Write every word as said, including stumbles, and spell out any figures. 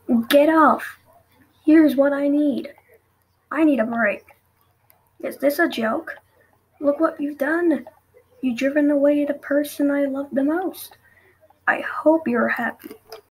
Get off! Here's what I need. I need a break. Is this a joke? Look what you've done. You've driven away the person I love the most. I hope you're happy.